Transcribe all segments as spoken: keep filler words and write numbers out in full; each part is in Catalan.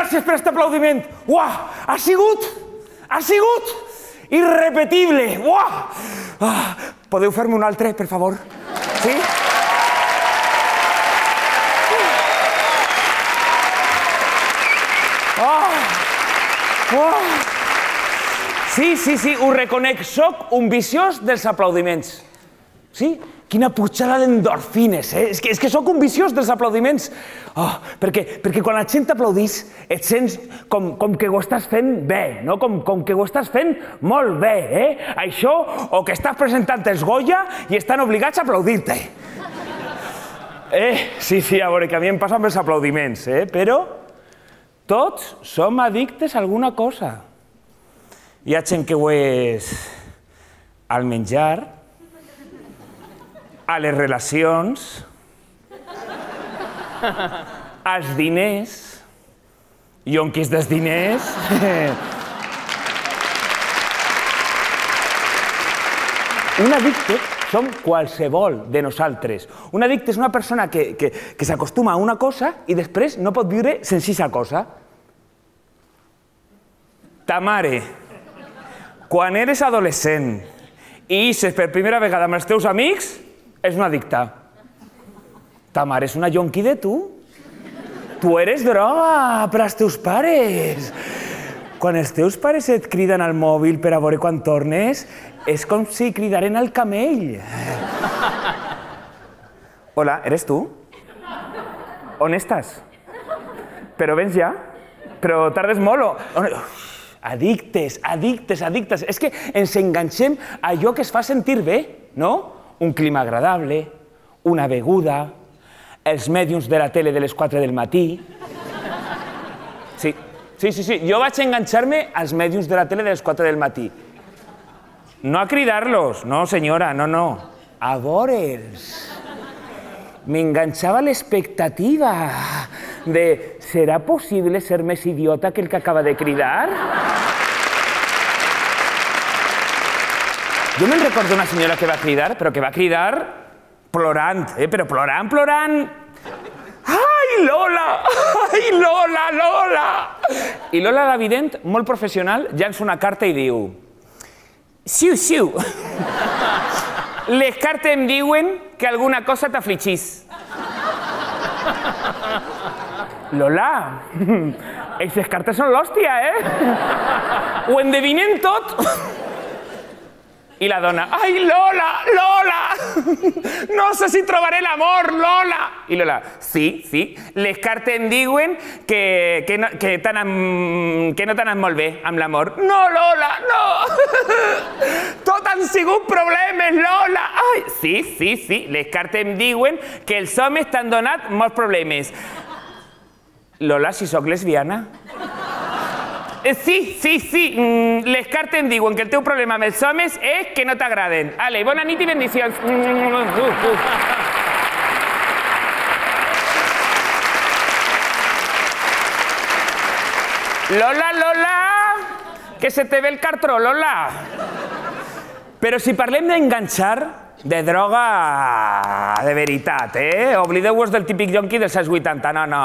gràcies per aquest aplaudiment. Uah, ha sigut, ha sigut irrepetible. Uah. Ah, podeu fer-me un altre, per favor? Sí? Oh. Oh. Sí, sí, sí, ho reconec. Soc un viciós dels aplaudiments. Sí? Quina pujada d'endorfines, eh? És que, és que sóc un viciós dels aplaudiments. Oh, perquè, perquè quan la gent t'aplaudís et sents com, com que ho estàs fent bé, no? Com, com que ho estàs fent molt bé, eh? Això, o que estàs presentant els Goya i estan obligats a aplaudir-te. Eh, sí, sí, a veure, que a mi em passa amb els aplaudiments, eh? Però tots som addictes a alguna cosa. Hi ha gent que ho és al menjar, a les relacions, als diners, yonquis dels diners. Un addicte som qualsevol de nosaltres. Un addicte és una persona que, que, que s'acostuma a una cosa i després no pot viure sense aquesta cosa. Ta mare, quan eres adolescent i ixes per primera vegada amb els teus amics, és una addicta. Ta mare és una yonqui de tu. Tu eres droga per als teus pares. Quan els teus pares et criden al mòbil per a veure quan tornes, és com si cridaren al camell. Hola, eres tu? On estàs? Però vens ja? Però tardes molt. Addictes, addictes, addictes. És que ens enganxem a allò que es fa sentir bé, no? Un clima agradable, una beguda, els mèdiums de la tele de les quatre del matí. Sí, sí, sí, sí. Jo vaig enganxar-me als mèdiums de la tele de les quatre del matí. No a cridar-los, no, senyora, no, no. A veure'ls. M'enganxava l'expectativa de ¿serà possible ser més idiota que el que acaba de cridar? Jo me'n recordo d'una senyora que va cridar, però que va cridar plorant, eh? Però plorant, plorant. Ai, Lola! Ai, Lola, Lola! I Lola, la vident, molt professional, llança una carta i diu: Xiu, xiu. Les cartes em diuen que alguna cosa t'afligís. Lola, aquestes cartes són l'hòstia, eh? Ho endevinen tot. I la dona, ai, Lola, Lola, no sé si trobaré l'amor, Lola. I Lola, sí, sí, les cartes em diuen que, que, no, que, que no t'han anat molt bé amb l'amor. No, Lola, no. Tot han sigut problemes, Lola. Ai, sí, sí, sí, les cartes em diuen que els homes t'han donat molts problemes. Lola, si sóc lesbiana. Sí, sí, sí, les cartes em diuen que el teu problema amb els homes és que no t'agraden. Ale, bona nit i bendicions. Lola, Lola, que se te ve el cartró, Lola. Però si parlem d'enganxar, de droga de veritat, eh? Oblideu-vos del típic yonqui dels anys vuitanta, no, no.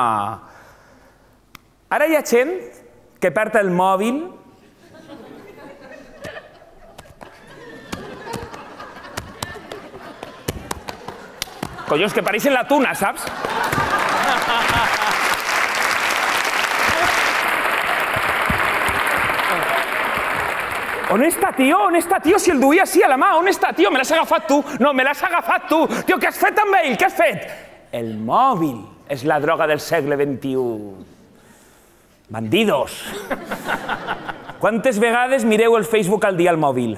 Ara hi ha gent que perd el mòbil collons, que pareixen la tuna, saps? On està, tio? On està, tio? Si el duia així a la mà, on està, tio? Me l'has agafat tu? No, me l'has agafat tu! Tio, què has fet amb ell? Què has fet? El mòbil és la droga del segle vint-i-u. Bandidos! Quantes vegades mireu el Facebook al dia al mòbil?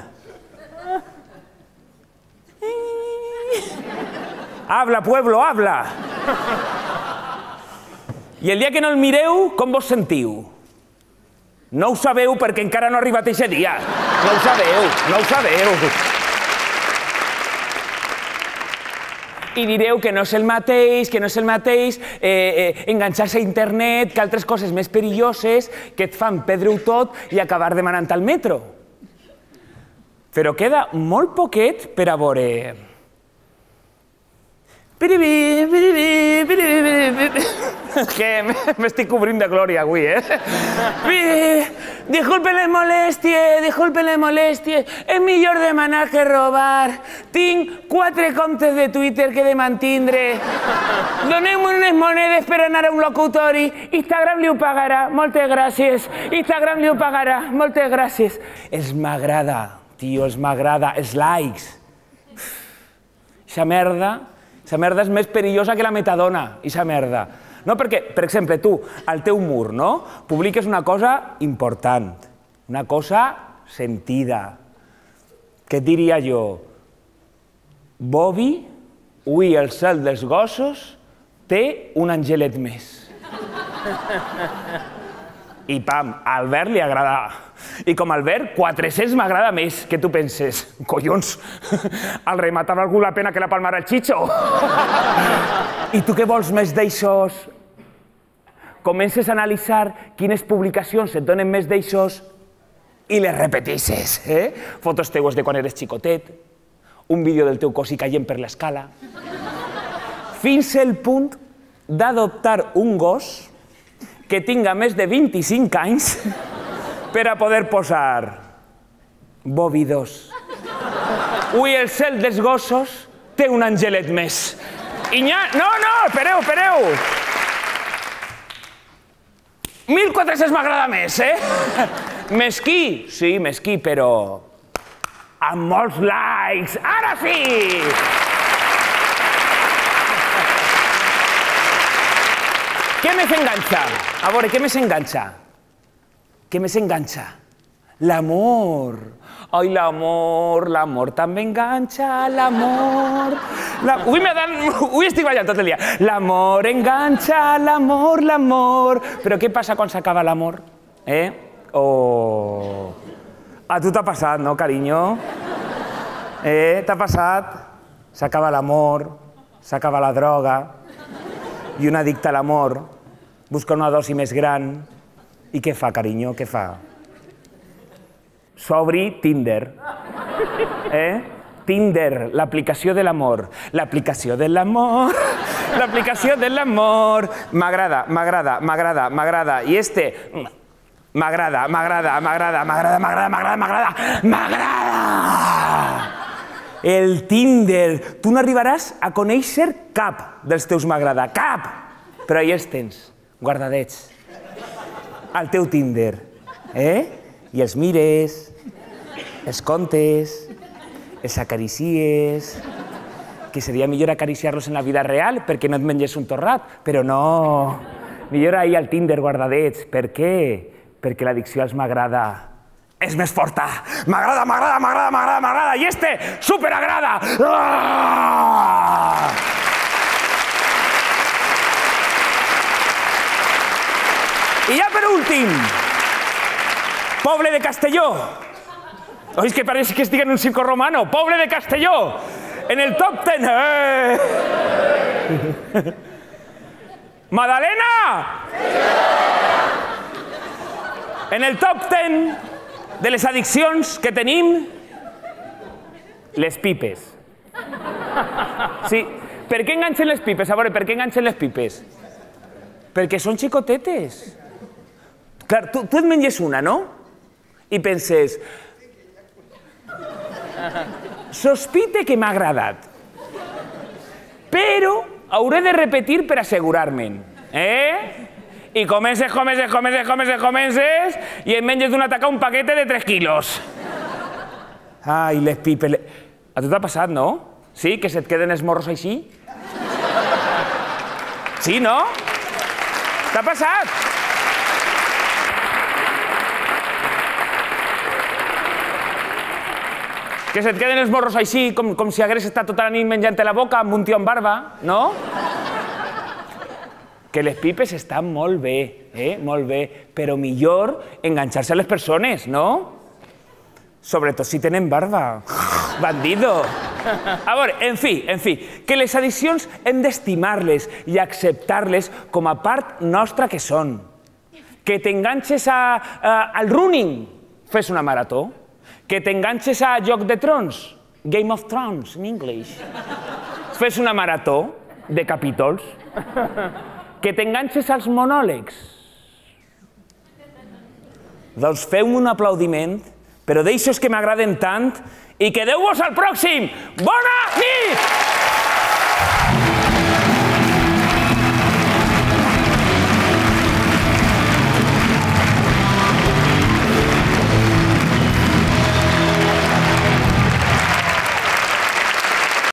Habla, pueblo, habla! I el dia que no el mireu, com vos sentiu? No ho sabeu perquè encara no ha arribat aquest dia. No ho sabeu, no ho sabeu. I direu que no és el mateix, que no és el mateix eh, eh, enganxar-se a internet que altres coses més perilloses que et fan perdre-ho tot i acabar demanant al metro. Però queda molt poquet per a veure... Piribi, piribi, piribi, piribi. Que m'estic cobrint de glòria avui, eh? Disculpen les molèsties, disculpen les molèsties. És millor demanar que robar. Tinc quatre comptes de Twitter que de mantindre. Doneu-me unes monedes per anar a un locutori. Instagram li ho pagarà. Moltes gràcies. Instagram li ho pagarà. Moltes gràcies. Els m'agrada, tio, els m'agrada. Els likes. Ixa merda, ixa merda és més perillosa que la metadona, ixa merda. No, perquè, per exemple, tu, al teu mur, no? Publiques una cosa important, una cosa sentida. Què et diria jo? Bobby, ui, el cel dels gossos, té un angelet més. I pam, a Albert li agrada. I com a Albert, quatre-cents m'agrada més. Què tu penses? Collons, el rei matava algú la pena que la palmara el Chicho. I tu què vols més d'aixòs? Comences a analitzar quines publicacions et donen més d'aixòs i les repetisses, eh? Fotos teues de quan eres xicotet, un vídeo del teu cosí caient per l'escala, fins al punt d'adoptar un gos que tinga més de vint-i-cinc anys per a poder posar Bobby dos. Ui, el cel dels gossos té un angelet més. I nya... No, no, espereu, espereu. mil quatre-cents m'agrada més, eh? Mesquí, sí, mesquí, però amb molts likes. Ara sí! Què més enganxa? A veure, què més enganxa? Què més enganxa? L'amor. Ai, l'amor, l'amor també enganxa, l'amor... Ui, ui, estic ballant tot el dia. L'amor enganxa, l'amor, l'amor... Però què passa quan s'acaba l'amor? Eh? Oh... A tu t'ha passat, no, carinyo? Eh, t'ha passat? S'acaba l'amor, s'acaba la droga, i un addicte a l'amor busca una dosi més gran. I què fa, carinyo? Què fa? S'obri Tinder. Eh? Tinder, l'aplicació de l'amor. L'aplicació de l'amor. L'aplicació de l'amor. M'agrada, m'agrada, m'agrada, m'agrada. I este... M'agrada, m'agrada, m'agrada, m'agrada, m'agrada, m'agrada, m'agrada, m'agrada! El Tinder. Tu no arribaràs a conèixer cap dels teus m'agrada. Cap! Però ahí els tens, guardadets. Al teu Tinder. Eh? I els mires, els contes, els acaricies... Que seria millor acariciar-los en la vida real perquè no et menges un torrat, però no. Millor ahir al Tinder guardadets. Per què? Perquè l'addicció als m'agrada és més forta. M'agrada, m'agrada, m'agrada, m'agrada, m'agrada. I este, superagrada. Ah! I ja per últim, Poble de Castelló. Oi, és que pareix que estic en un circo romano. Poble de Castelló. En el top ten. Eh! Madalena! En el top ten de les addiccions que tenim, les pipes. Sí. Per què enganxen les pipes? A veure, per què enganxen les pipes? Perquè són xicotetes. Clar, tu, tu et menges una, no? I penses... Sospite que m'ha agradat. Però hauré de repetir per assegurar-me'n. Eh? I comences, comences, comences, comences, comences i et menges d'una taca un paquete de tres quilos. Ai, les pipes... A tu t'ha passat, no? Sí? Que se't queden els morros així? Sí, no? T'ha passat? Que se't queden els morros així, com, com si hagués estat tota la nit menjant-te la boca amb un tio amb barba, no? Que les pipes estan molt bé, eh? Molt bé, però millor enganxar-se a les persones, no? Sobretot si tenen barba. Bandido! A veure, en fi, en fi, que les addiccions hem d'estimar-les i acceptar-les com a part nostra que són. Que t'enganxes a, a, al running, fes una marató. Que t'enganxes a Joc de Trons, Game of Thrones, en anglès. Fes una marató. de capítols. Que t'enganxes als monòlegs. Doncs feu-me un aplaudiment, però d'eixos que m'agraden tant, i quedeu-vos al pròxim! Bona nit!